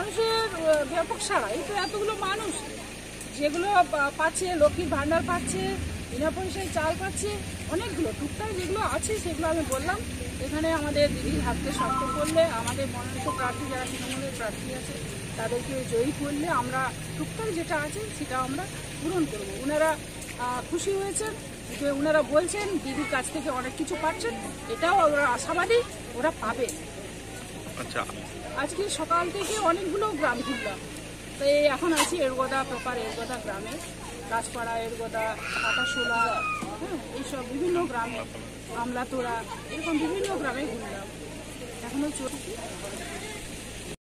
মানুষের ব্যাপক সাড়া। এই তো এতগুলো মানুষ যেগুলো পাচ্ছে, লক্ষ্মীর ভাণ্ডার পাচ্ছে, বিনা পয়সায় চাল পাচ্ছে, অনেকগুলো টুকটাক যেগুলো আছে সেগুলো আমি বললাম। এখানে আমাদের দিদির হাতকে শক্ত করলে, আমাদের মনোনীত প্রার্থী যারা তৃণমূলের প্রার্থী আছে তাদেরকে জয়ী করলে আমরা টুকটাক যেটা আছে সেটা আমরা পূরণ করব। ওনারা খুশি হয়েছেন যে ওনারা বলছেন দিদির কাছ থেকে অনেক কিছু পাচ্ছেন, এটাও ওরা আশাবাদী ওরা পাবে। আচ্ছা, আজকে সকাল থেকে অনেকগুলো গ্রাম ঘুরলাম, তো এই এখন আছি এরগোদা, প্রপার এরগোদা গ্রামে, গাছপাড়া, এরগোদা, কাটাশোলা, হ্যাঁ, এইসব বিভিন্ন গ্রামে, আমলাতোড়া, এরকম বিভিন্ন গ্রামে ঘুরলাম, এখনও চলছে।